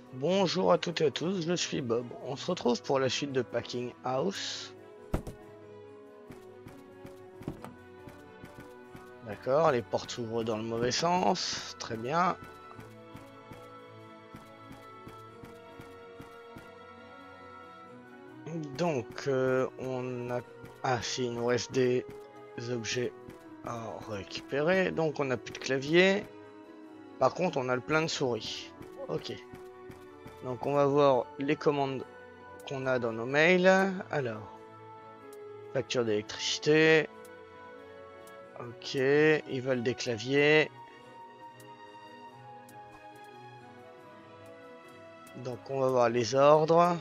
Bonjour à toutes et à tous, je suis Bob. On se retrouve pour la suite de Packing House. D'accord, les portes s'ouvrent dans le mauvais sens. Très bien. Donc, on a... Ah, si, il nous reste des objets à récupérer. Donc, on n'a plus de clavier. Par contre, on a le plein de souris. Ok. Donc, on va voir les commandes qu'on a dans nos mails. Alors, facture d'électricité. Ok, ils veulent des claviers. Donc on va voir les ordres.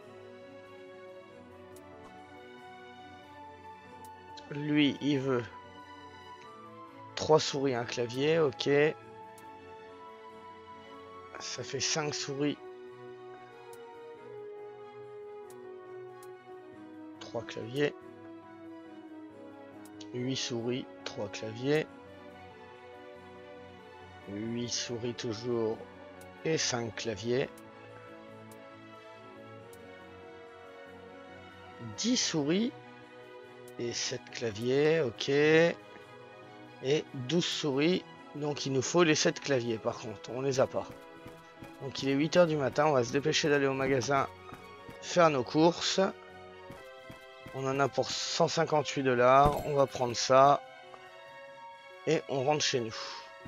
Lui, il veut 3 souris, un clavier, ok. Ça fait 5 souris. 3 claviers. 8 souris, 3 claviers. 8 souris toujours et 5 claviers. 10 souris et 7 claviers, ok. Et 12 souris, donc il nous faut les 7 claviers par contre, on les a pas. Donc il est 8 h du matin, on va se dépêcher d'aller au magasin faire nos courses. On en a pour 158 $, on va prendre ça. Et on rentre chez nous.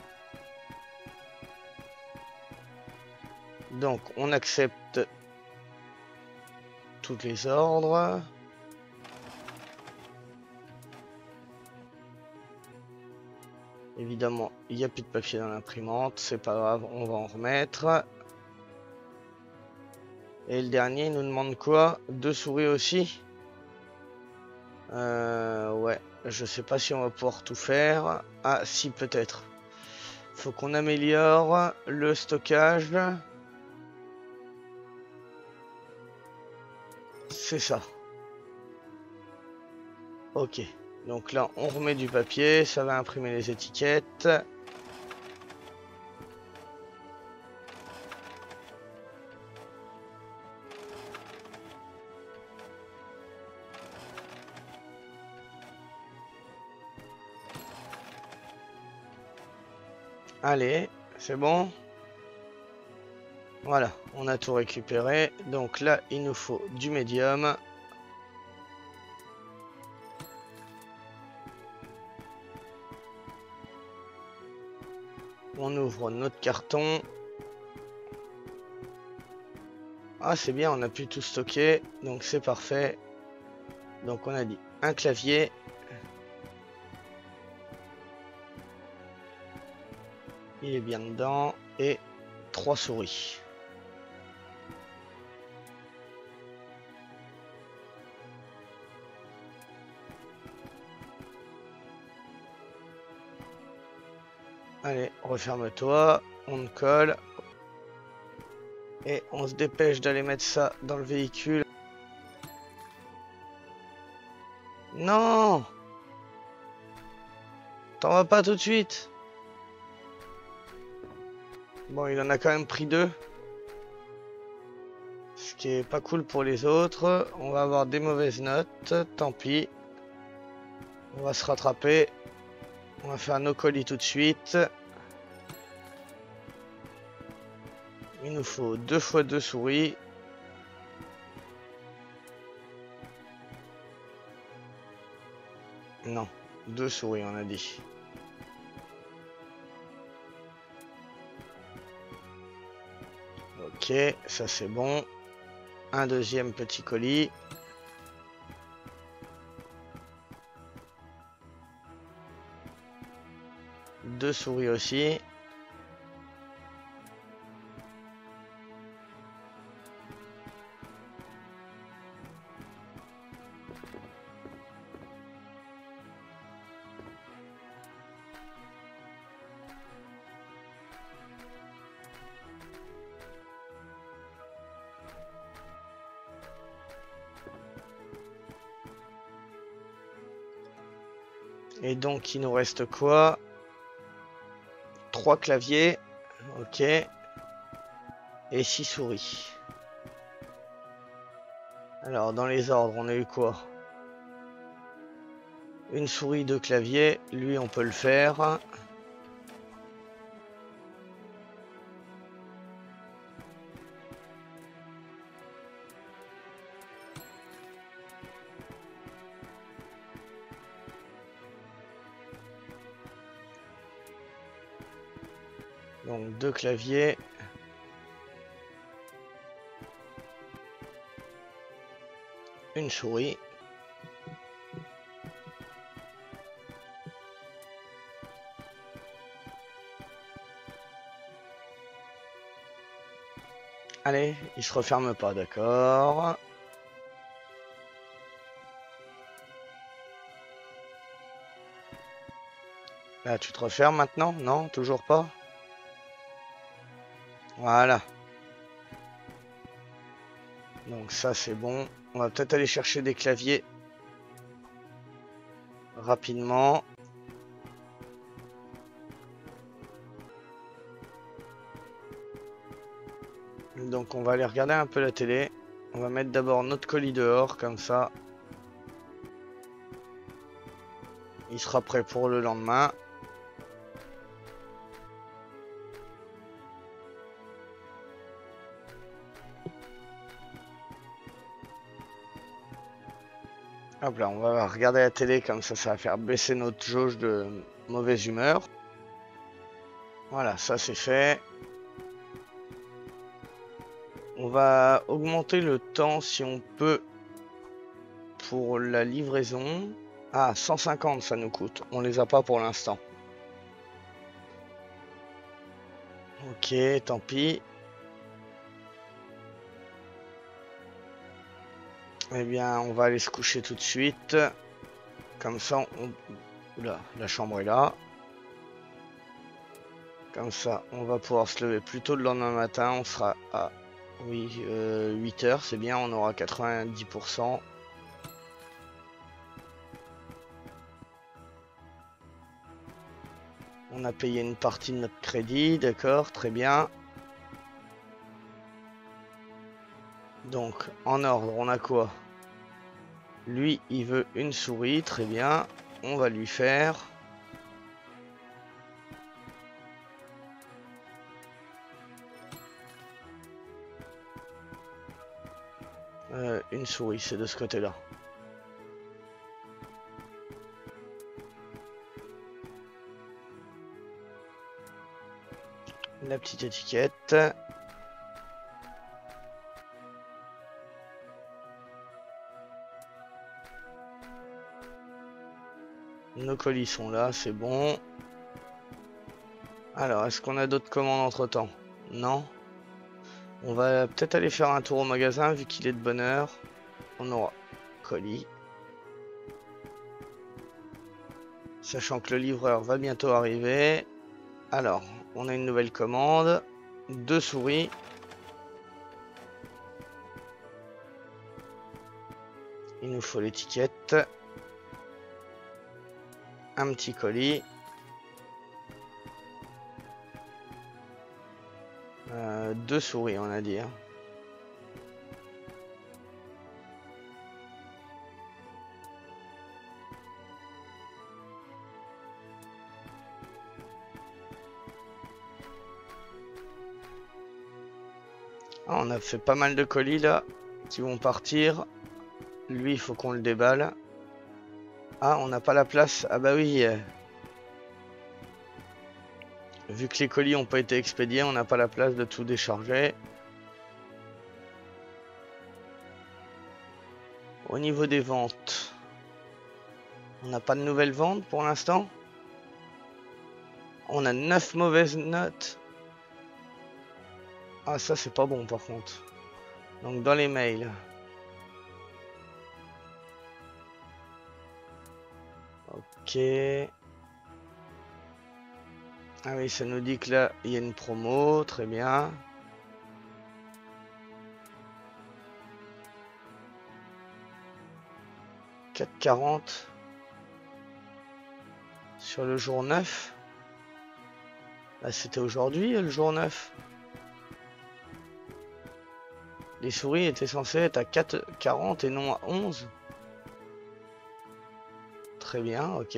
Donc on accepte tous les ordres. Évidemment, il n'y a plus de papier dans l'imprimante, c'est pas grave, on va en remettre. Et le dernier, il nous demande quoi? 2 souris aussi? Ouais, je sais pas si on va pouvoir tout faire. Ah, si, peut-être. Faut qu'on améliore le stockage. C'est ça. Ok. Donc là, on remet du papier, ça va imprimer les étiquettes. Allez, c'est bon. Voilà, on a tout récupéré. Donc là, il nous faut du médium. On ouvre notre carton. Ah, c'est bien, on a pu tout stocker. Donc c'est parfait. Donc on a dit un clavier. Il est bien dedans. Et 3 souris. Allez, referme-toi. On colle. Et on se dépêche d'aller mettre ça dans le véhicule. Non! T'en vas pas tout de suite? Bon, il en a quand même pris 2. Ce qui est pas cool pour les autres. On va avoir des mauvaises notes. Tant pis. On va se rattraper. On va faire nos colis tout de suite. Il nous faut 2 fois 2 souris. Non, 2 souris on a dit. Ok, ça c'est bon. Un deuxième petit colis. Deux souris aussi. Et donc il nous reste quoi? 3 claviers. Ok. et 6 souris. Alors, dans les ordres, on a eu quoi? Une souris, 2 claviers. Lui, on peut le faire. Donc, 2 claviers. Une souris. Allez, il se referme pas, d'accord. Là, tu te refermes maintenant? Non, toujours pas? Voilà. Donc ça, c'est bon. On va peut-être aller chercher des claviers rapidement. Donc on va aller regarder un peu la télé. On va mettre d'abord notre colis dehors, comme ça. Il sera prêt pour le lendemain. Hop là, on va regarder la télé, comme ça va faire baisser notre jauge de mauvaise humeur. Voilà, ça c'est fait. On va augmenter le temps si on peut pour la livraison. Ah, 150 ça nous coûte. On les a pas pour l'instant. Ok, tant pis. Eh bien, on va aller se coucher tout de suite. Comme ça, Oula, la chambre est là. Comme ça, on va pouvoir se lever plus tôt le lendemain matin. On sera à 8 heures, c'est bien, on aura 90%. On a payé une partie de notre crédit, d'accord, très bien. Donc, en ordre, on a quoi? Lui, il veut une souris, très bien. On va lui faire. Une souris, c'est de ce côté-là. La petite étiquette. Nos colis sont là, c'est bon. Alors, est-ce qu'on a d'autres commandes entre-temps? Non. On va peut-être aller faire un tour au magasin, vu qu'il est de bonne heure. On aura colis. Sachant que le livreur va bientôt arriver. Alors, on a une nouvelle commande. 2 souris. Il nous faut l'étiquette. Un petit colis. 2 souris, on a dit. Hein. Ah, on a fait pas mal de colis là qui vont partir. Lui, il faut qu'on le déballe. Ah, on n'a pas la place. Ah bah oui. Vu que les colis n'ont pas été expédiés, on n'a pas la place de tout décharger. Au niveau des ventes, on n'a pas de nouvelles ventes pour l'instant. On a 9 mauvaises notes. Ah, ça c'est pas bon par contre. Donc dans les mails. Ok. Ah oui, ça nous dit que là, il y a une promo. Très bien. « 4,40 sur le jour 9. Bah, c'était aujourd'hui le jour 9. Les souris étaient censées être à 40 et non à 11. Très bien, ok.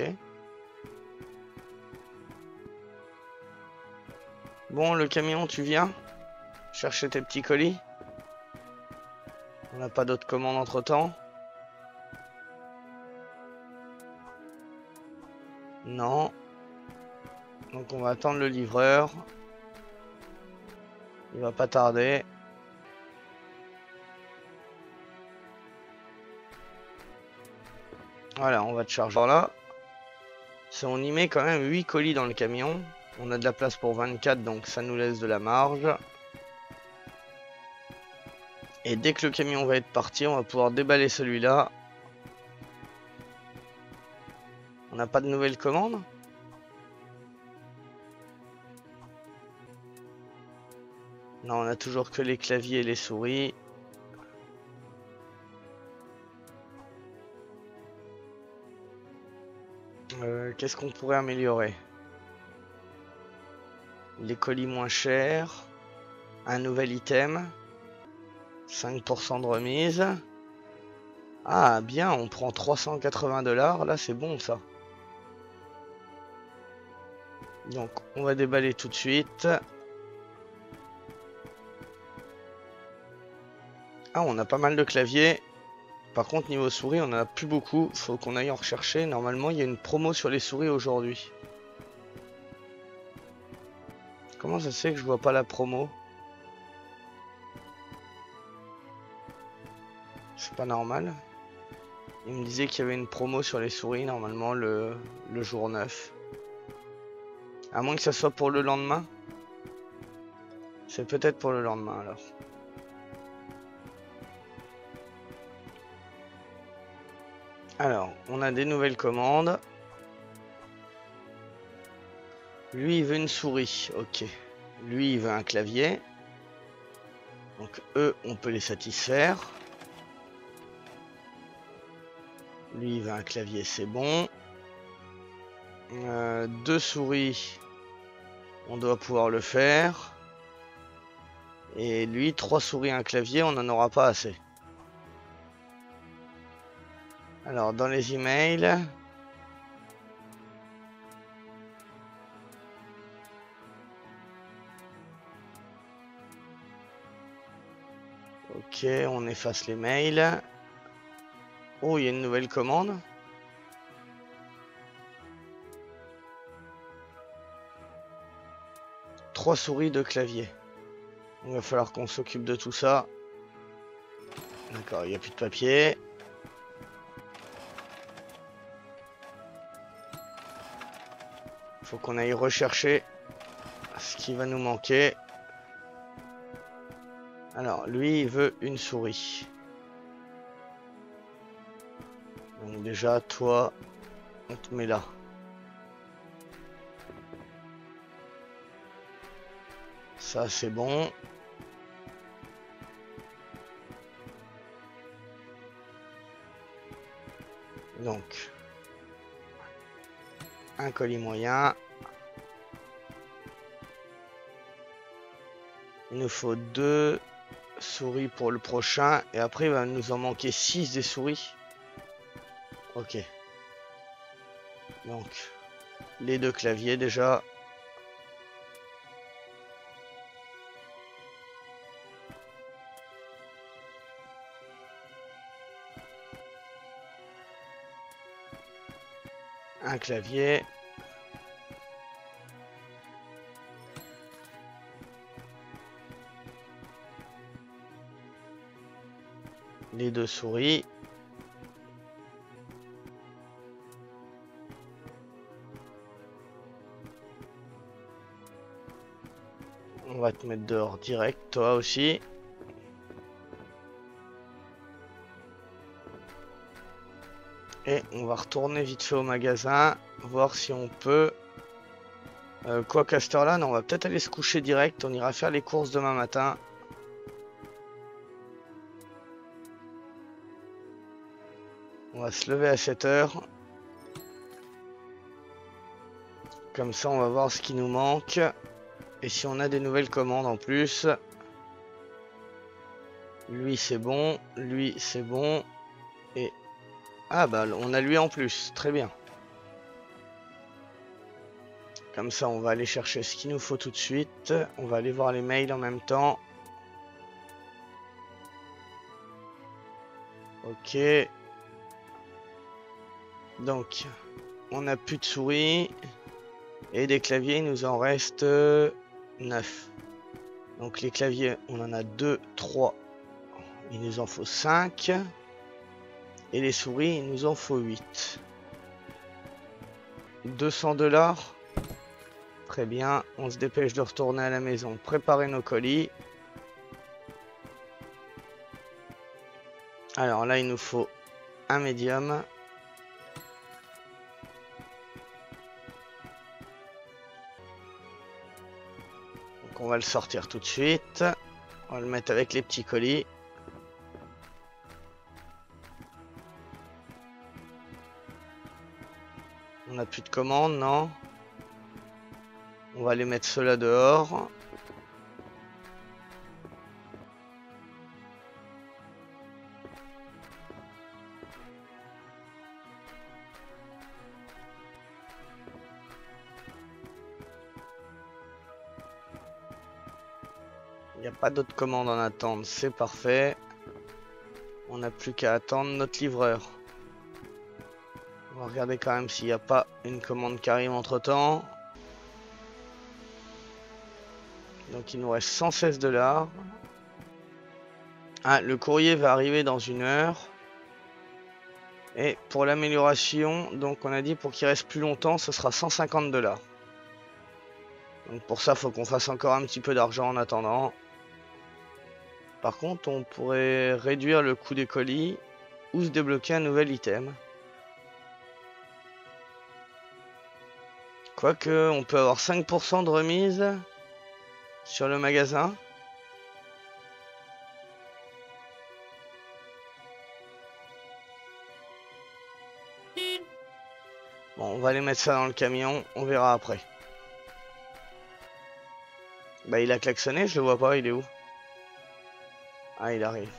Bon, le camion, tu viens chercher tes petits colis? On n'a pas d'autres commandes entre-temps? Non. Donc on va attendre le livreur. Il va pas tarder. Voilà, on va te charger là. Si on y met quand même 8 colis dans le camion, on a de la place pour 24, donc ça nous laisse de la marge. Et dès que le camion va être parti, on va pouvoir déballer celui-là. On n'a pas de nouvelles commandes? Non, on a toujours que les claviers et les souris. Qu'est-ce qu'on pourrait améliorer? Les colis moins chers. Un nouvel item. 5% de remise. Ah, bien, on prend 380 $. Là, c'est bon, ça. Donc, on va déballer tout de suite. Ah, on a pas mal de claviers. Par contre, niveau souris, on en a plus beaucoup. Faut qu'on aille en rechercher. Normalement, il y a une promo sur les souris aujourd'hui. Comment ça se fait que je vois pas la promo? C'est pas normal. Il me disait qu'il y avait une promo sur les souris, normalement, le jour 9. À moins que ça soit pour le lendemain. C'est peut-être pour le lendemain, alors. Alors, on a des nouvelles commandes. Lui, il veut une souris. Ok. Lui, il veut un clavier. Donc, eux, on peut les satisfaire. Lui, il veut un clavier, c'est bon. 2 souris. On doit pouvoir le faire. Et lui, 3 souris, un clavier, on n'en aura pas assez. Alors, dans les emails... Ok, on efface les mails. Oh, il y a une nouvelle commande. Trois souris de clavier. Il va falloir qu'on s'occupe de tout ça. D'accord, il n'y a plus de papier. Faut qu'on aille rechercher ce qui va nous manquer. Alors, lui, il veut une souris. Donc déjà, toi, on te met là. Ça, c'est bon. Donc, un colis moyen. Il nous faut 2 souris pour le prochain. Et après, il va nous en manquer 6 des souris. Ok. Donc, les 2 claviers déjà. Un clavier. Les 2 souris. On va te mettre dehors direct, toi aussi. Et on va retourner vite fait au magasin, voir si on peut... quoi qu'à cette heure-là, non, on va peut-être aller se coucher direct. On ira faire les courses demain matin. On va se lever à 7 h. Comme ça, on va voir ce qui nous manque. Et si on a des nouvelles commandes en plus. Lui c'est bon, lui c'est bon. Et... Ah bah on a lui en plus, très bien. Comme ça on va aller chercher ce qu'il nous faut tout de suite. On va aller voir les mails en même temps. Ok. Donc on a plus de souris. Et des claviers il nous en reste 9. Donc les claviers on en a 2, 3. Il nous en faut 5. Et les souris il nous en faut 8. 200 $. Très bien, on se dépêche de retourner à la maison, préparer nos colis. Alors là, il nous faut un médium. Donc on va le sortir tout de suite. On va le mettre avec les petits colis. On n'a plus de commandes, non? On va les mettre ceux-là dehors. Il n'y a pas d'autres commandes en attente, c'est parfait. On n'a plus qu'à attendre notre livreur. On va regarder quand même s'il n'y a pas une commande qui arrive entre temps. Donc il nous reste 116 $. Ah, le courrier va arriver dans 1 heure. Et pour l'amélioration, donc on a dit pour qu'il reste plus longtemps, ce sera 150 $. Donc pour ça, faut qu'on fasse encore un petit peu d'argent en attendant. Par contre, on pourrait réduire le coût des colis ou se débloquer un nouvel item. Quoique, on peut avoir 5% de remise sur le magasin. Bon, on va aller mettre ça dans le camion, on verra après. Bah, il a klaxonné, je le vois pas, il est où? Ah, il arrive.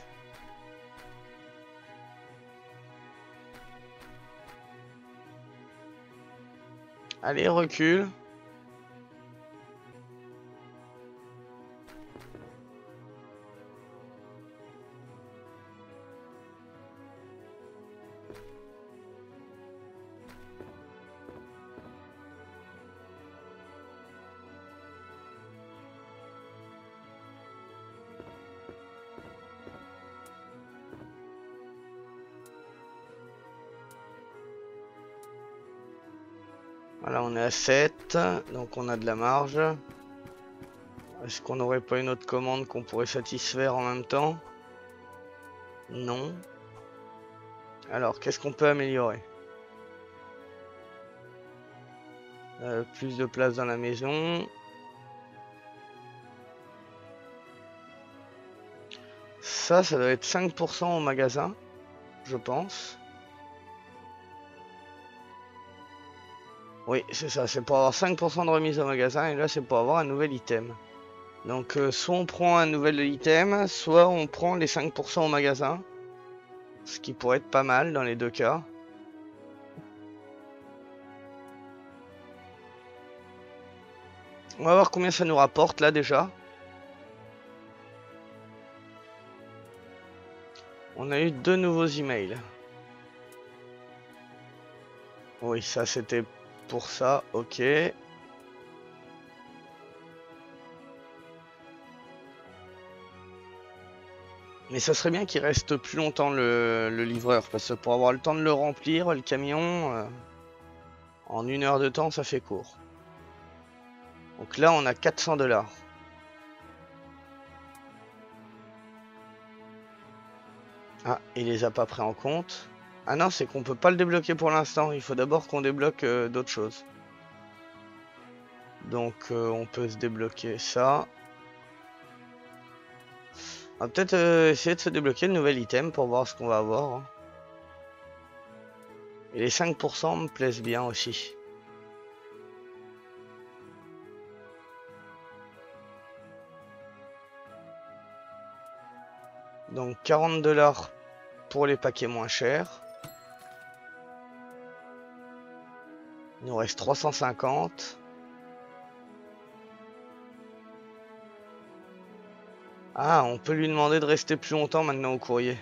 Allez, recule. Voilà, on est à 7, donc on a de la marge. Est-ce qu'on n'aurait pas une autre commande qu'on pourrait satisfaire en même temps? Non. Alors, qu'est-ce qu'on peut améliorer? Plus de place dans la maison. Ça doit être 5% au magasin, je pense. Oui, c'est ça, c'est pour avoir 5% de remise au magasin, et là c'est pour avoir un nouvel item. Donc soit on prend un nouvel item, soit on prend les 5% au magasin. Ce qui pourrait être pas mal dans les deux cas. On va voir combien ça nous rapporte là déjà. On a eu 2 nouveaux emails. Oui, ça c'était pour ça, ok. Mais ça serait bien qu'il reste plus longtemps le livreur, parce que pour avoir le temps de le remplir, le camion, en 1 heure de temps, ça fait court. Donc là, on a 400 $. Ah, il les a pas pris en compte. Ah non, c'est qu'on peut pas le débloquer pour l'instant. Il faut d'abord qu'on débloque d'autres choses. Donc on peut se débloquer ça. On va peut-être essayer de se débloquer le nouvel item pour voir ce qu'on va avoir. Hein. Et les 5% me plaisent bien aussi. Donc 40 $ pour les paquets moins chers. Il nous reste 350. Ah, on peut lui demander de rester plus longtemps maintenant au courrier.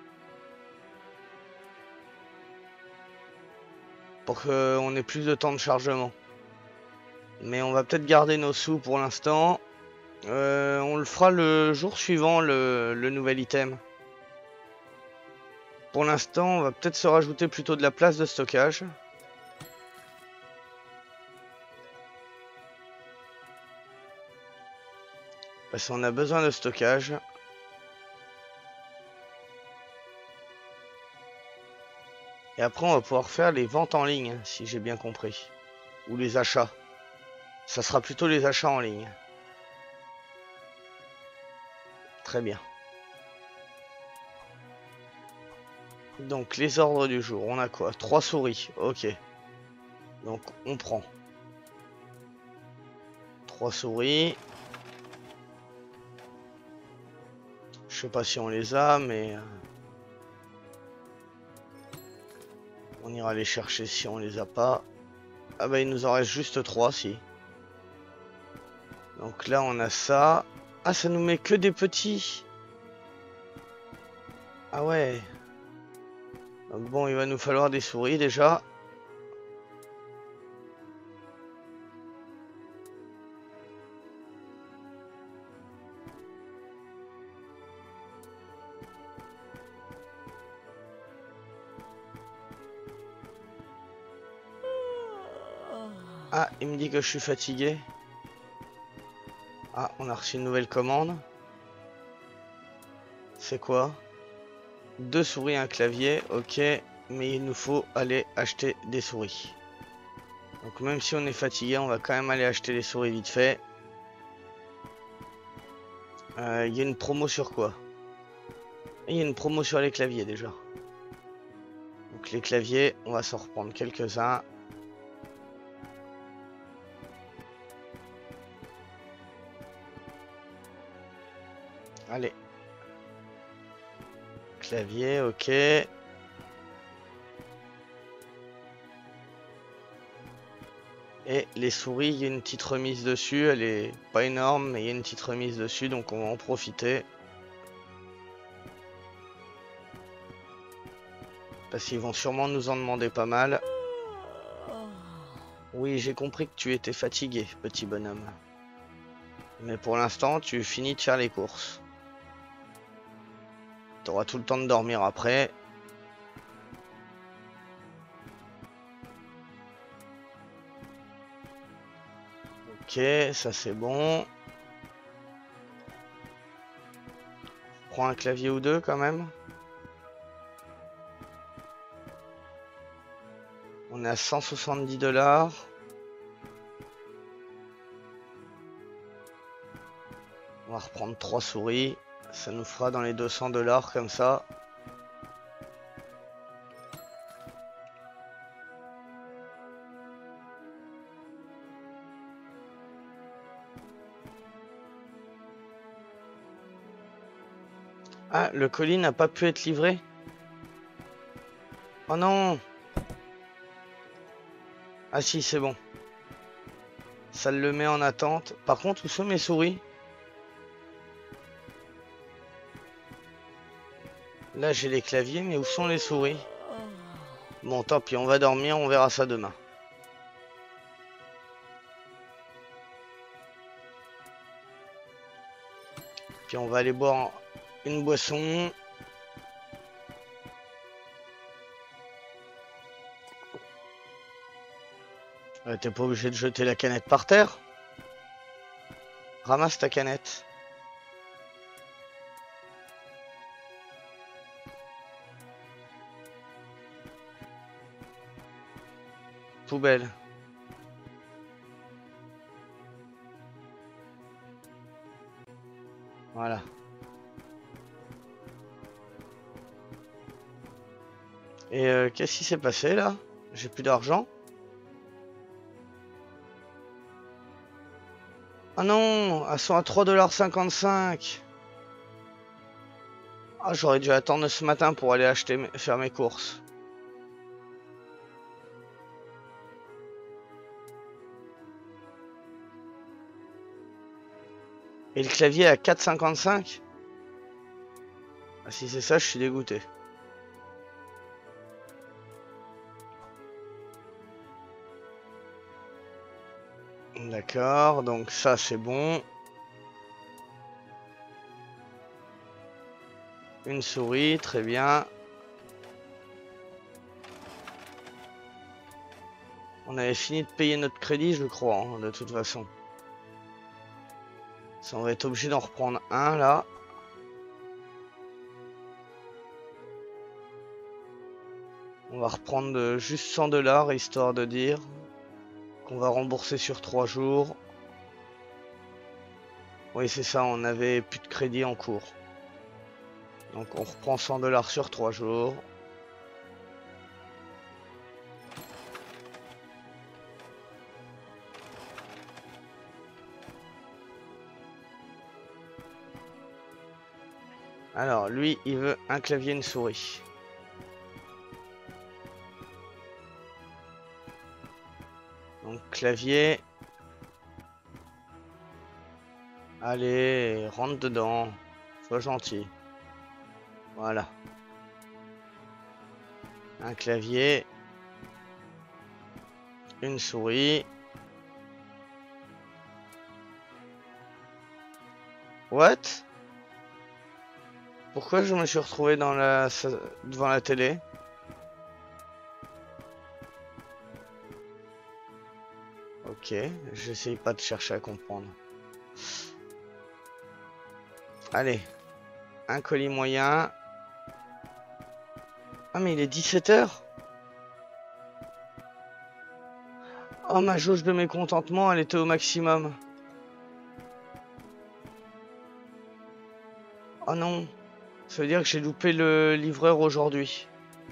Pour qu'on ait plus de temps de chargement. Mais on va peut-être garder nos sous pour l'instant. On le fera le jour suivant, le nouvel item. Pour l'instant, on va peut-être se rajouter plutôt de la place de stockage. Parce qu'on a besoin de stockage. Et après, on va pouvoir faire les ventes en ligne, si j'ai bien compris. Ou les achats. Ça sera plutôt les achats en ligne. Très bien. Donc, les ordres du jour. On a quoi? 3 souris. Ok. Donc, on prend. 3 souris. Je sais pas si on les a, mais... on ira les chercher si on les a pas. Ah bah il nous en reste juste 3 si. Donc là on a ça. Ah ça nous met que des petits. Ah ouais. Donc bon il va nous falloir des souris déjà. Ah il me dit que je suis fatigué. Ah on a reçu une nouvelle commande. C'est quoi? 2 souris, un clavier, ok. Mais il nous faut aller acheter des souris. Donc même si on est fatigué, on va quand même aller acheter les souris vite fait. Il y a une promo sur quoi? Il y a une promo sur les claviers déjà. Donc les claviers, on va s'en reprendre quelques-uns. Allez. Clavier, ok. Et les souris, il y a une petite remise dessus. Elle est pas énorme, mais il y a une petite remise dessus, donc on va en profiter. Parce qu'ils vont sûrement nous en demander pas mal. Oui, j'ai compris que tu étais fatigué, petit bonhomme. Mais pour l'instant, tu finis de faire les courses. Tu auras tout le temps de dormir après. Ok, ça c'est bon. Prends un clavier ou deux quand même. On est à 170 $. On va reprendre 3 souris. Ça nous fera dans les 200 $ comme ça. Ah, le colis n'a pas pu être livré? Oh non! Ah si, c'est bon. Ça le met en attente. Par contre, où sont mes souris? Là, j'ai les claviers, mais où sont les souris? Bon, tant pis, on va dormir, on verra ça demain. Puis on va aller boire une boisson. T'es pas obligé de jeter la canette par terre. Ramasse ta canette. Poubelle. Voilà. Et qu'est-ce qui s'est passé là? J'ai plus d'argent. Ah non, elles sont à 3,55 $. Ah, j'aurais dû attendre ce matin pour aller faire mes courses. Et le clavier à 4,55. Ah, si c'est ça, je suis dégoûté. D'accord, donc ça c'est bon. Une souris, très bien. On avait fini de payer notre crédit, je crois, hein, de toute façon. Ça, on va être obligé d'en reprendre un là. On va reprendre juste 100 $, histoire de dire qu'on va rembourser sur 3 jours. Oui, c'est ça, on avait plus de crédit en cours. Donc on reprend 100 $ sur 3 jours. Alors lui, il veut un clavier et une souris. Donc clavier. Allez, rentre dedans. Sois gentil. Voilà. Un clavier. Une souris. What? Pourquoi je me suis retrouvé devant la télé? Ok, j'essaye pas de chercher à comprendre. Allez, un colis moyen. Ah mais il est 17 h. Oh, ma jauge de mécontentement, elle était au maximum. Oh non, ça veut dire que j'ai loupé le livreur aujourd'hui.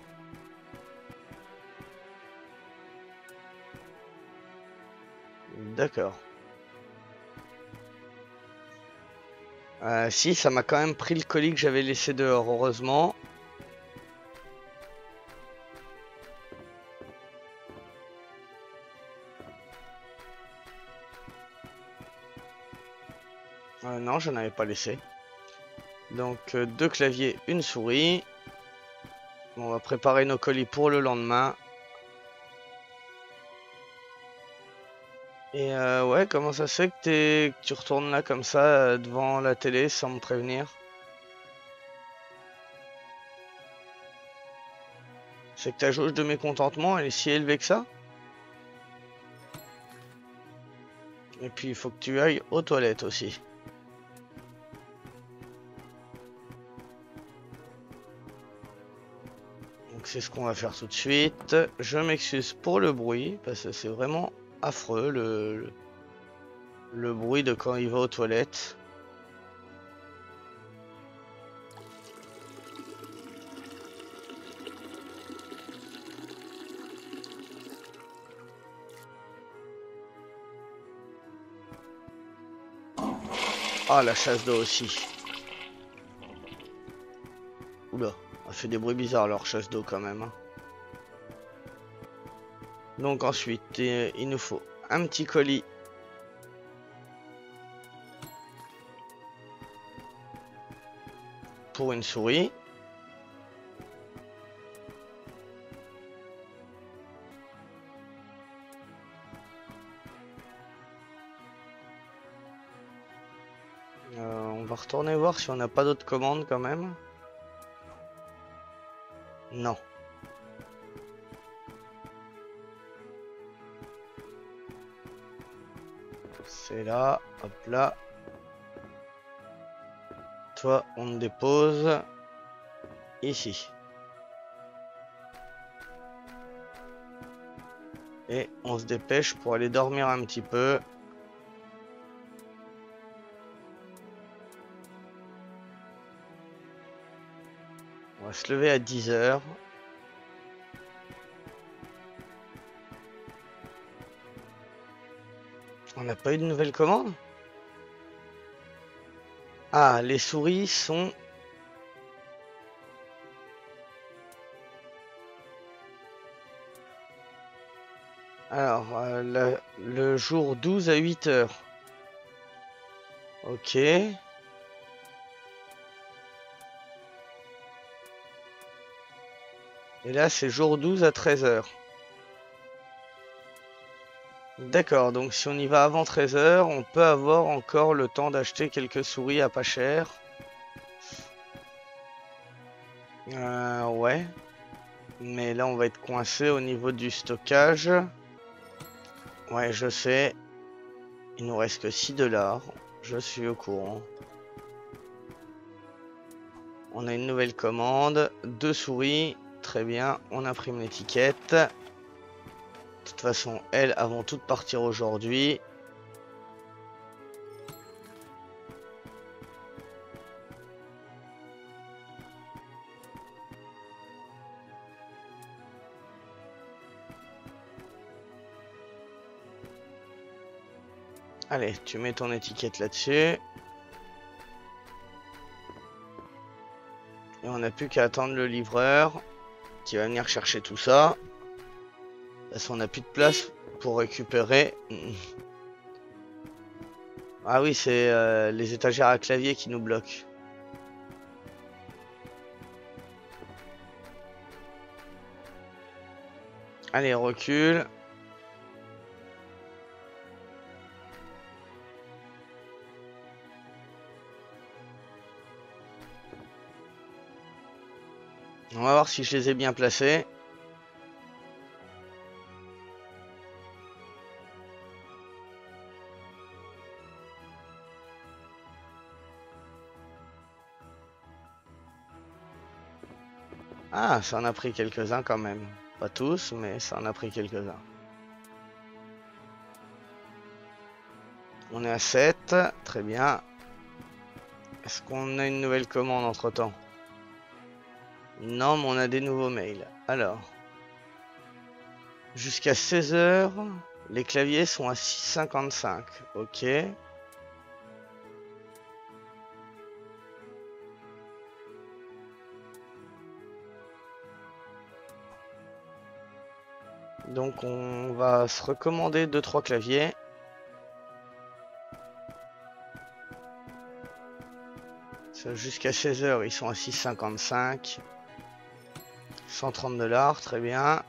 D'accord. Si, ça m'a quand même pris le colis que j'avais laissé dehors, heureusement. Non, je n'avais pas laissé. Donc, 2 claviers, une souris. Bon, on va préparer nos colis pour le lendemain. Et ouais, comment ça se fait que tu retournes là comme ça, devant la télé, sans me prévenir? C'est que ta jauge de mécontentement, elle est si élevée que ça? Et puis, il faut que tu ailles aux toilettes aussi. Donc c'est ce qu'on va faire tout de suite. Je m'excuse pour le bruit, parce que c'est vraiment affreux le bruit de quand il va aux toilettes. Ah, la chasse d'eau aussi. Oula, ça fait des bruits bizarres leur chasse d'eau quand même, hein. Donc ensuite, il nous faut un petit colis pour une souris. On va retourner voir si on n'a pas d'autres commandes quand même. Non. C'est là, hop là. Toi, on te dépose ici. Et on se dépêche pour aller dormir un petit peu. On va se lever à 10 h. On n'a pas eu de nouvelles commandes? Ah, les souris sont Alors, le jour 12 à 8 heures. Ok. Et là, c'est jour 12 à 13 heures. D'accord, donc si on y va avant 13 heures, on peut avoir encore le temps d'acheter quelques souris à pas cher. Ouais. Mais là, on va être coincé au niveau du stockage. Ouais, je sais. Il nous reste que 6 $. Je suis au courant. On a une nouvelle commande. 2 souris. Très bien. On imprime l'étiquette. De toute façon, elles vont toutes partir aujourd'hui. Allez, tu mets ton étiquette là-dessus. Et on n'a plus qu'à attendre le livreur qui va venir chercher tout ça. De toute façon, on n'a plus de place pour récupérer. Ah oui, c'est les étagères à clavier qui nous bloquent. Allez, recule. On va voir si je les ai bien placés. Ah, ça en a pris quelques-uns quand même. Pas tous, mais ça en a pris quelques-uns. On est à 7, très bien. Est-ce qu'on a une nouvelle commande entre-temps? Non, mais on a des nouveaux mails. Alors, jusqu'à 16 heures, les claviers sont à 6,55. Ok. Donc on va se recommander 2-3 claviers. Jusqu'à 16 heures, ils sont à 6,55. 130 $, très bien.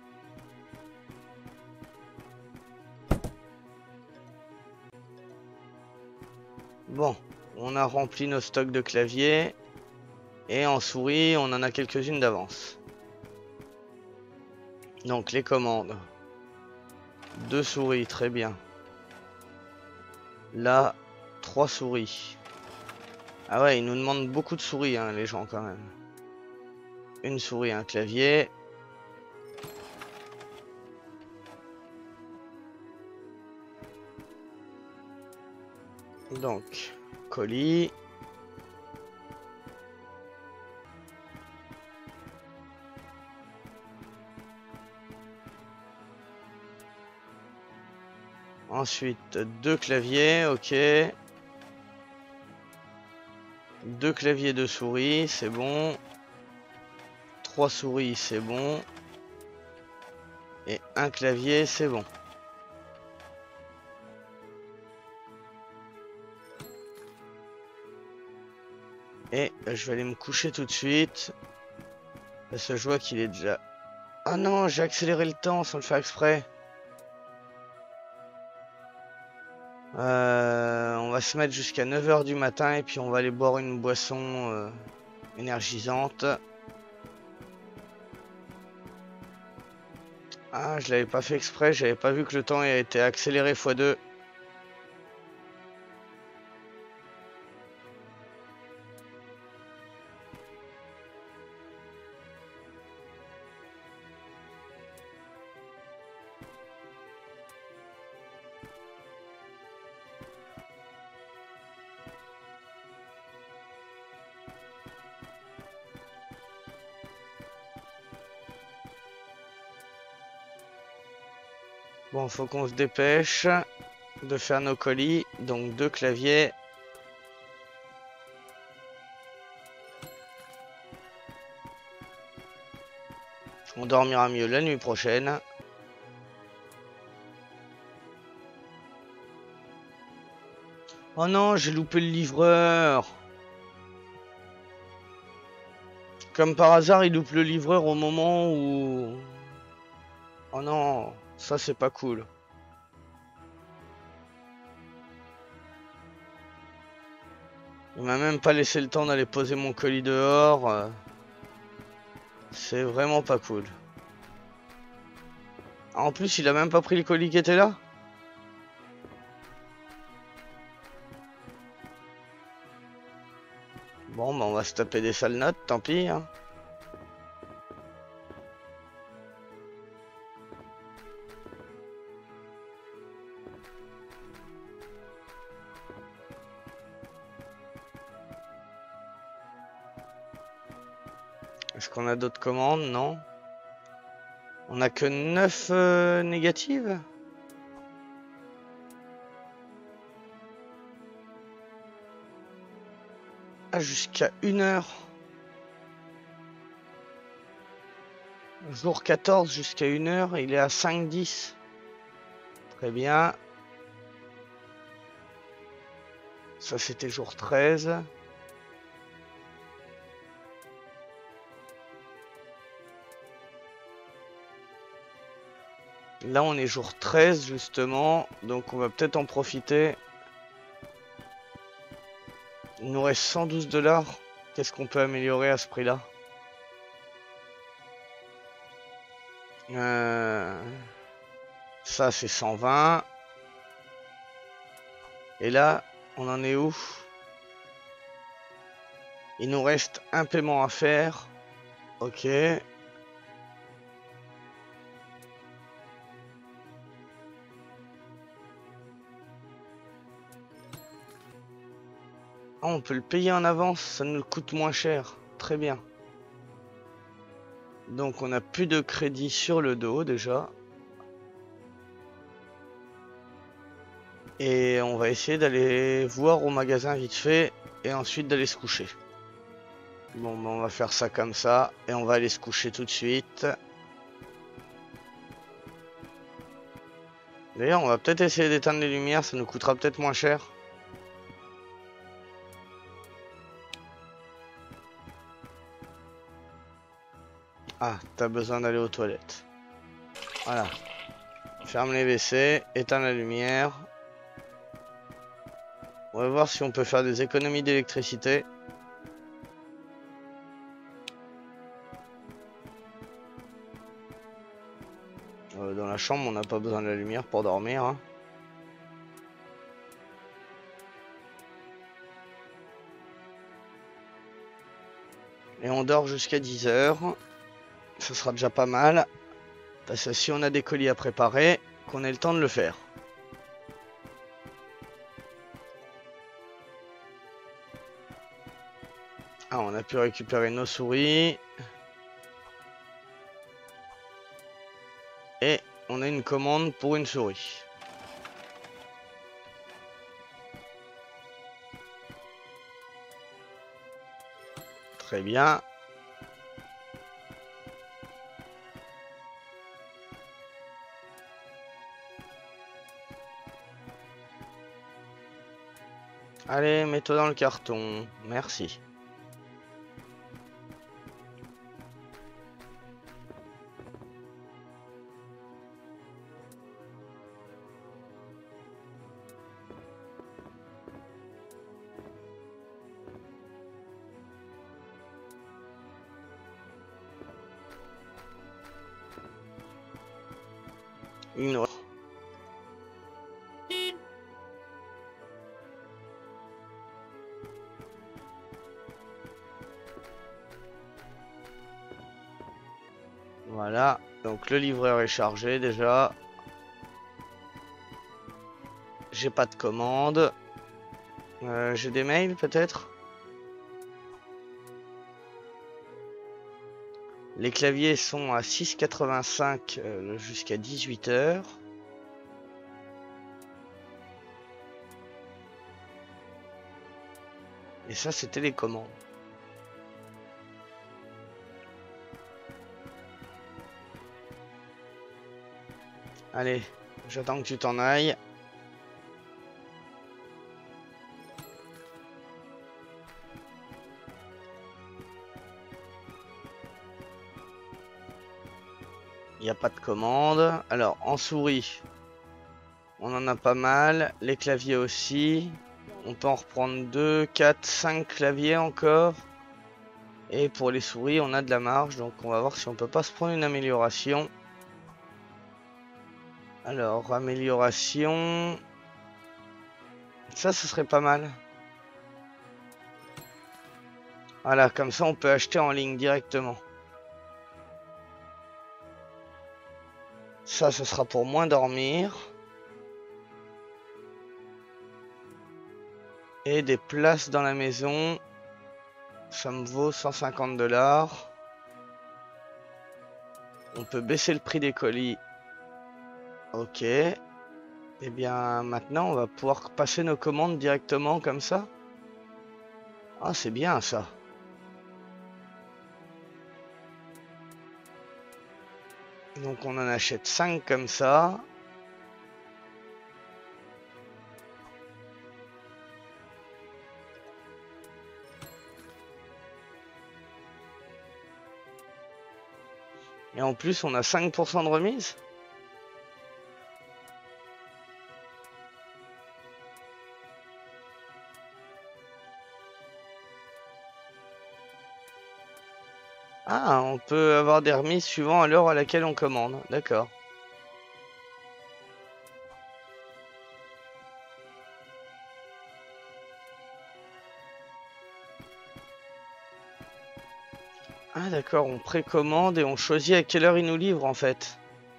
Bon, on a rempli nos stocks de claviers. Et en souris, on en a quelques-unes d'avance. Donc les commandes. 2 souris, très bien. Là, 3 souris. Ah ouais, ils nous demandent beaucoup de souris, hein, les gens, quand même. Une souris, un clavier. Donc, colis. Ensuite, 2 claviers, ok. 2 claviers, 2 souris, c'est bon. 3 souris, c'est bon. Et un clavier, c'est bon. Et je vais aller me coucher tout de suite. Parce que je vois qu'il est déjà... Ah non, j'ai accéléré le temps sans le faire exprès. On va se mettre jusqu'à 9 h du matin et puis on va aller boire une boisson énergisante. Ah, je l'avais pas fait exprès, j'avais pas vu que le temps a été accéléré x2. Bon, faut qu'on se dépêche de faire nos colis. Donc 2 claviers. On dormira mieux la nuit prochaine. Oh non, j'ai loupé le livreur. Comme par hasard, il loupe le livreur au moment où... Oh non, ça c'est pas cool. Il m'a même pas laissé le temps d'aller poser mon colis dehors. C'est vraiment pas cool. En plus, il a même pas pris le colis qui était là. Bon, bah on va se taper des sales notes, tant pis. Hein. Est-ce qu'on a d'autres commandes? Non. On a que 9 négatives? Ah, jusqu'à 1 heure. Jour 14 jusqu'à 1 heure, il est à 5-10. Très bien. Ça, c'était jour 13. Là, on est jour 13, justement. Donc, on va peut-être en profiter. Il nous reste 112 $. Qu'est-ce qu'on peut améliorer à ce prix-là? Ça, c'est 120. Et là, on en est où? Il nous reste un paiement à faire. Ok. Ah, on peut le payer en avance, ça nous coûte moins cher. Très bien. Donc on n'a plus de crédit sur le dos déjà. Et on va essayer d'aller voir au magasin vite fait et ensuite d'aller se coucher. Bon, ben on va faire ça comme ça et on va aller se coucher tout de suite. D'ailleurs, on va peut-être essayer d'éteindre les lumières, ça nous coûtera peut-être moins cher. Ah, t'as besoin d'aller aux toilettes. Voilà. Ferme les WC, éteins la lumière. On va voir si on peut faire des économies d'électricité. Dans la chambre, on n'a pas besoin de la lumière pour dormir. Hein. Et on dort jusqu'à 10 heures. Ce sera déjà pas mal. Parce que si on a des colis à préparer, qu'on ait le temps de le faire. Ah, on a pu récupérer nos souris. Et on a une commande pour une souris. Très bien. Allez, mets-toi dans le carton. Merci. Une heure. Voilà. Donc le livreur est chargé déjà. J'ai pas de commande. J'ai des mails peut-être. Les claviers sont à 6,85 jusqu'à 18 heures. Et ça, c'était les commandes. Allez, j'attends que tu t'en ailles. Il n'y a pas de commande. Alors, en souris, on en a pas mal. Les claviers aussi. On peut en reprendre 2, 4, 5 claviers encore. Et pour les souris, on a de la marge. Donc, on va voir si on peut pas se prendre une amélioration. Alors, amélioration... Ça, ce serait pas mal. Voilà, comme ça, on peut acheter en ligne directement. Ça, ce sera pour moins dormir. Et des places dans la maison. Ça me vaut 150 $. On peut baisser le prix des colis. Ok. Et bien, maintenant, on va pouvoir passer nos commandes directement comme ça. Ah, c'est bien ça. Donc, on en achète 5 comme ça. Et en plus, on a 5% de remise. Ah, on peut avoir des remises suivant à l'heure à laquelle on commande. D'accord. Ah, d'accord, on précommande et on choisit à quelle heure ils nous livrent en fait.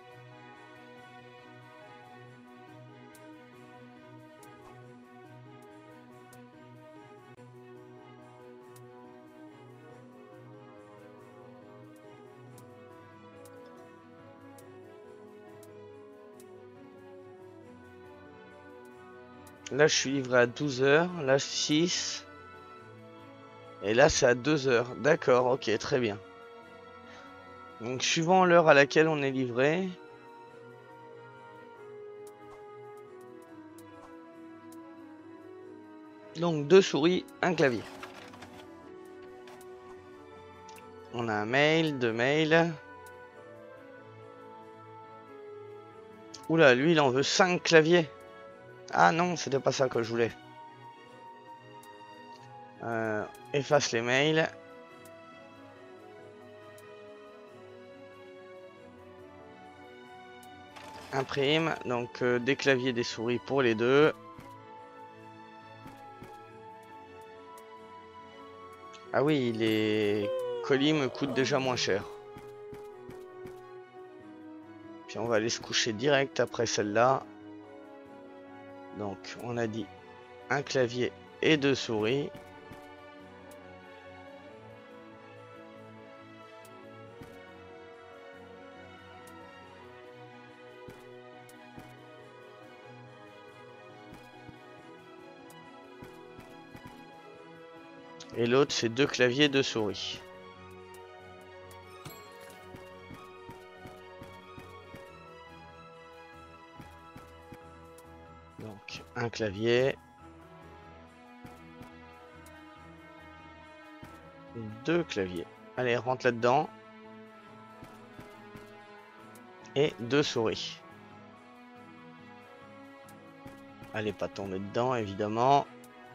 Là, je suis livré à 12 heures, là 6. Et là, c'est à 2 heures. D'accord, ok, très bien. Donc, suivant l'heure à laquelle on est livré. Donc, 2 souris, un clavier. On a un mail, 2 mails. Oula, lui, il en veut 5 claviers. Ah non, c'était pas ça que je voulais. Efface les mails. Imprime. Donc, des claviers, des souris pour les deux. Ah oui, les colis me coûtent déjà moins cher. Puis on va aller se coucher direct après celle-là. Donc on a dit un clavier et 2 souris. Et l'autre c'est 2 claviers, 2 souris. Donc un clavier. 2 claviers. Allez, rentre là-dedans. Et 2 souris. Allez, pas tomber dedans, évidemment.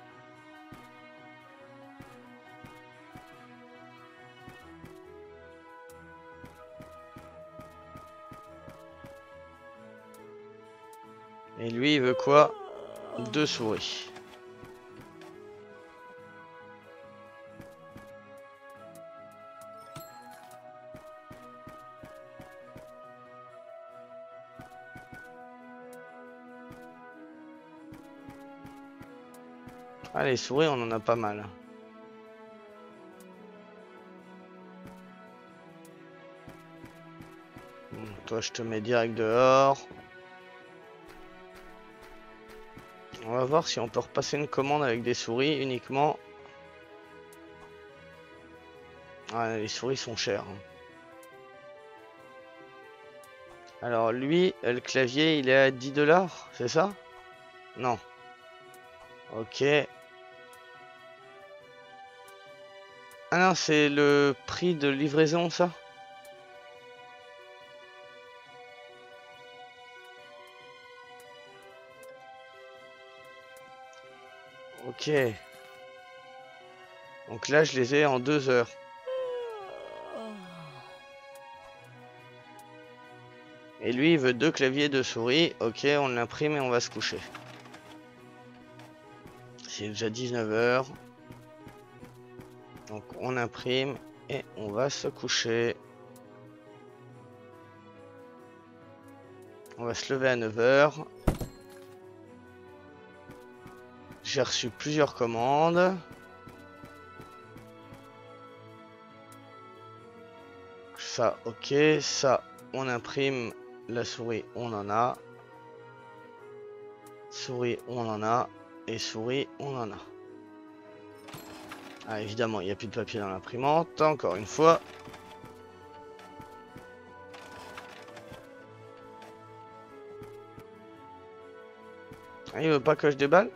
Et lui, il veut quoi? 2 souris. Ah, les souris, on en a pas mal. Bon, toi, je te mets direct dehors. On va voir si on peut repasser une commande avec des souris uniquement. Ah, les souris sont chères. Alors lui, le clavier, il est à 10 $, c'est ça? Non. Ok. Ah non, c'est le prix de livraison, ça? Ok. Donc là, je les ai en 2 heures. Et lui, il veut 2 claviers, 2 souris. Ok, on l'imprime et on va se coucher. C'est déjà 19 heures. Donc on imprime et on va se coucher. On va se lever à 9 heures. J'ai reçu plusieurs commandes. Ça, ok. Ça, on imprime. La souris, on en a. Souris, on en a. Et souris, on en a. Ah, évidemment, il n'y a plus de papier dans l'imprimante. Encore une fois. Ah, il veut pas que je déballe?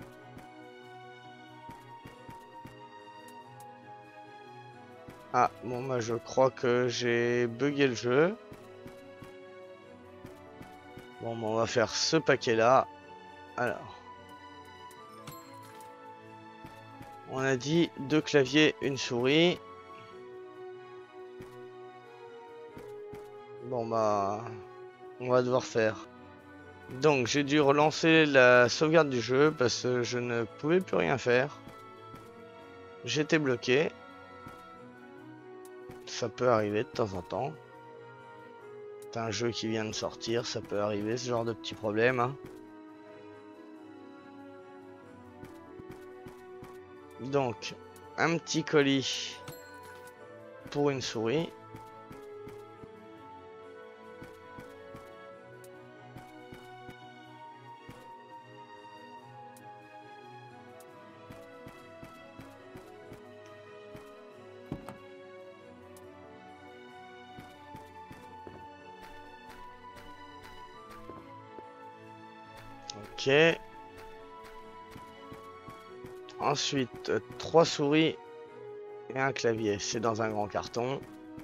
Ah, bon, bah, je crois que j'ai bugué le jeu. Bon, bah, on va faire ce paquet-là. Alors. On a dit 2 claviers, 1 souris. Bon, bah, on va devoir faire. Donc, j'ai dû relancer la sauvegarde du jeu parce que je ne pouvais plus rien faire. J'étais bloqué. Ça peut arriver de temps en temps. C'est un jeu qui vient de sortir, ça peut arriver ce genre de petits problèmes. Hein. Donc, un petit colis pour une souris. Ok. Ensuite, 3 souris et un clavier. C'est dans un grand carton.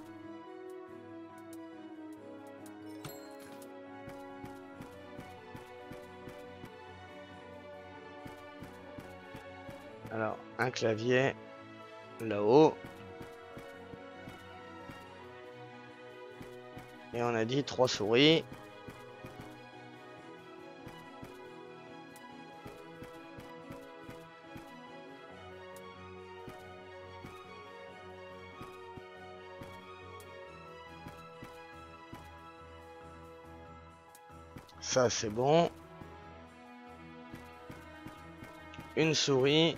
Alors, un clavier là-haut. Et on a dit 3 souris. Ça, c'est bon. Une souris.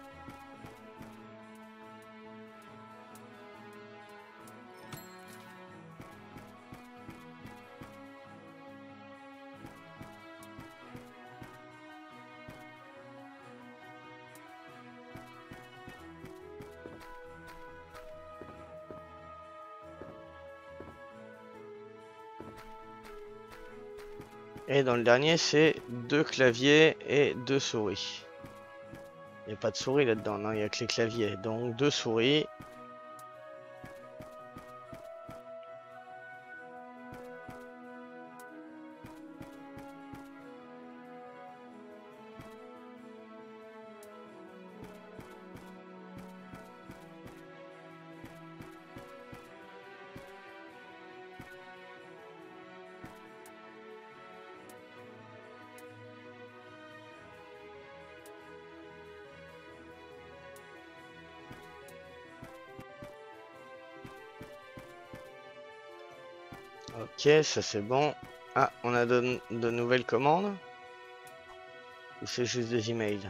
Et dans le dernier, c'est 2 claviers et 2 souris. Il n'y a pas de souris là-dedans, non, il n'y a que les claviers. Donc 2 souris. Ok, ça c'est bon. Ah, on a de nouvelles commandes? Ou c'est juste des emails?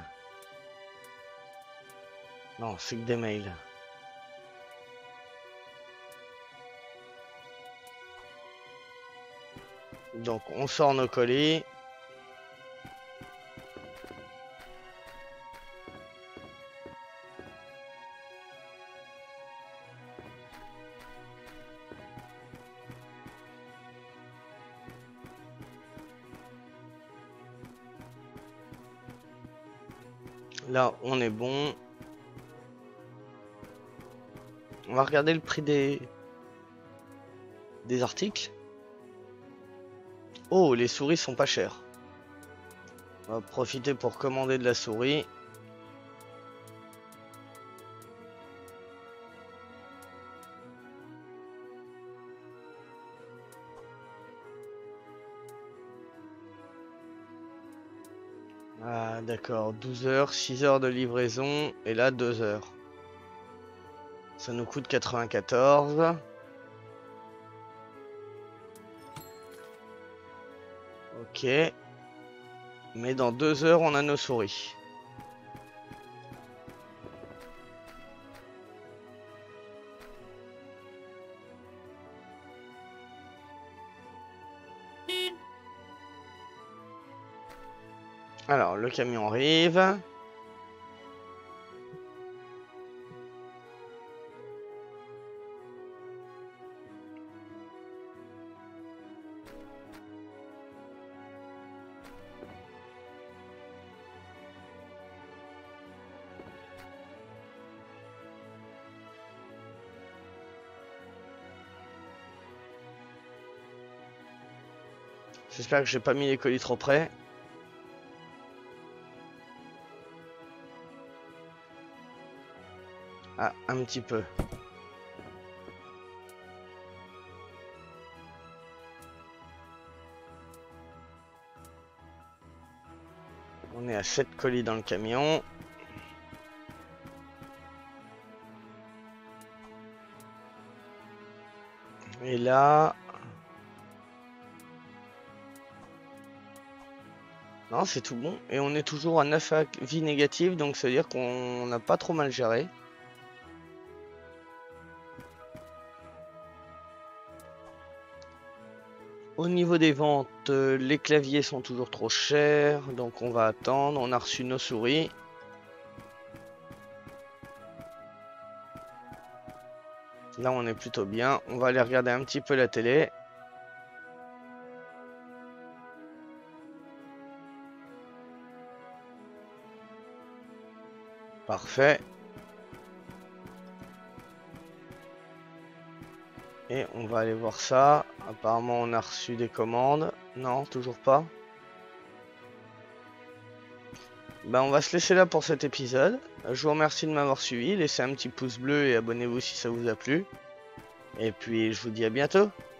Non, c'est que des mails. Donc on sort nos colis. Là, on est bon. On va regarder le prix des articles. Oh, les souris sont pas chères. On va profiter pour commander de la souris. Ah d'accord, 12 heures, 6 heures de livraison, et là 2 heures. Ça nous coûte 94. Ok. Mais dans 2 heures, on a nos souris. Alors, le camion arrive. J'espère que j'ai pas mis les colis trop près. Ah, un petit peu. On est à 7 colis dans le camion. Et là... Non, c'est tout bon. Et on est toujours à 9 avis négatifs, donc ça veut dire qu'on n'a pas trop mal géré. Au niveau des ventes, les claviers sont toujours trop chers, donc on va attendre. On a reçu nos souris. Là, on est plutôt bien. On va aller regarder un petit peu la télé. Parfait. Et on va aller voir ça. Apparemment, on a reçu des commandes. Non, toujours pas. Ben, on va se laisser là pour cet épisode. Je vous remercie de m'avoir suivi. Laissez un petit pouce bleu et abonnez-vous si ça vous a plu. Et puis, je vous dis à bientôt.